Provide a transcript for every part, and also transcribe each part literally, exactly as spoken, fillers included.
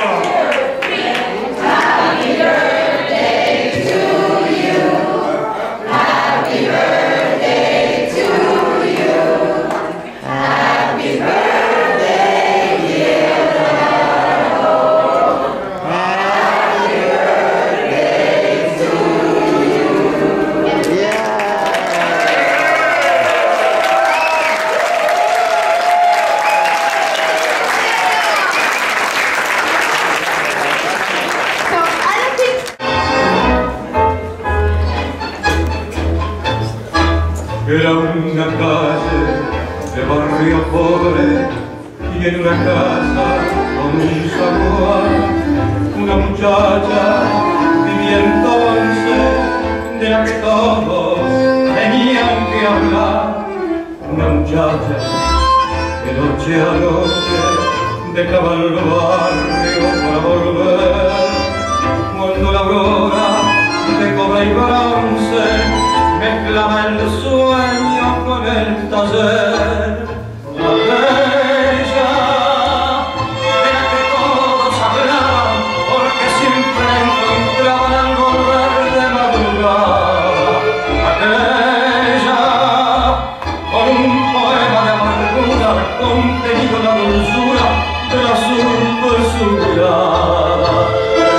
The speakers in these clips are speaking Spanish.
Era una calle de barrio pobre y en una casa con un zaguán una muchacha vivía entonces de la que todos tenían que hablar. Una muchacha que noche a noche dejaba el barrio para volver, cuando la aurora de cobre y bronce mezclaba el sueño con el taller. Aquella de la que todos hablaban, porque siempre encontraban al volver de madrugada. Aquella con un poema de amargura contenido en la dulzura del azul de su mirada.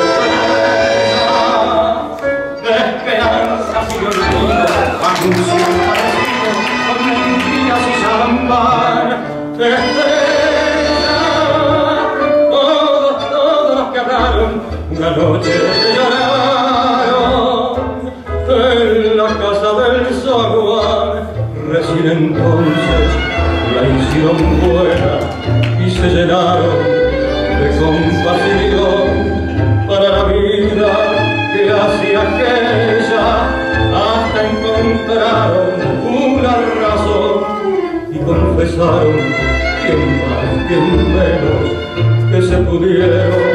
Aquella de esperanzas y olvido, anuncio parecido con mentiras y champán. Estrella, todos, todos los que hablaron una noche lloraron en la casa del zaguán. Recién entonces la hicieron buena y se llenaron de compasión para la vida que hacía aquella, hasta encontraron una razón y confesaron, quien más, quien menos, que se pudieron